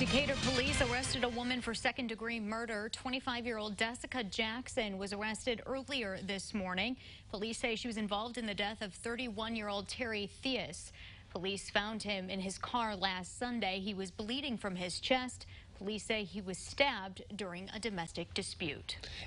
Decatur Police arrested a woman for second-degree murder. 25-year-old Jessica Jackson was arrested earlier this morning. Police say she was involved in the death of 31-year-old Terry Theus. Police found him in his car last Sunday. He was bleeding from his chest. Police say he was stabbed during a domestic dispute.